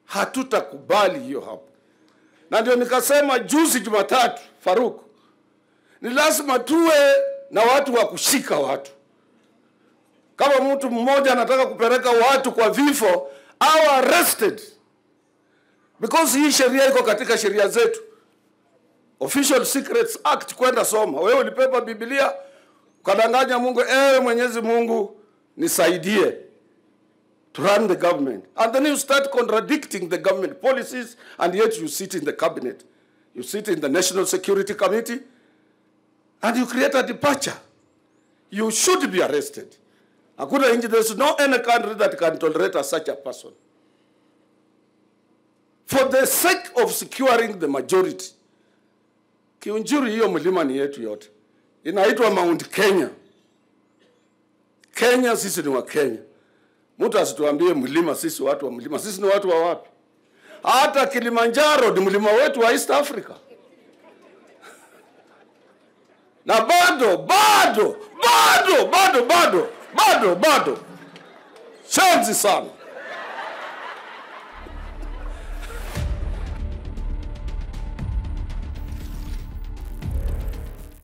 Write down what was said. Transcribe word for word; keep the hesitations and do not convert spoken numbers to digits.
Hatutakubali hiyo hapo. Na ndio nikasema juzi Jumatatu, Faruk, ni lazima tuwe na watu wa kushika watu. Kama mtu mmoja anataka kupeleka watu kwa vifo, au arrested. Because hii sheria iko katika sheria zetu. Official Secrets Act, kwenda soma. Wewe ulipepa Biblia, ukadanganya Mungu, ewe Mwenyezi Mungu nisaidie to run the government. And then you start contradicting the government policies, and yet you sit in the cabinet. You sit in the National Security Committee, and you create a departure. You should be arrested. There's no any country that can tolerate such a person. For the sake of securing the majority, Kiunjuri hiyo mlima ni yetu yote. Inaitwa Mount Kenya. Kenya, sisi ni wa Kenya. Mtu asituambie mlima, sisi watu wa mlima. Sisi ni watu wa wapi? Hata Kilimanjaro ni mlima wetu wa East Africa. Na bado, bado, bado, bado, bado, bado, bado. Shanzi sana.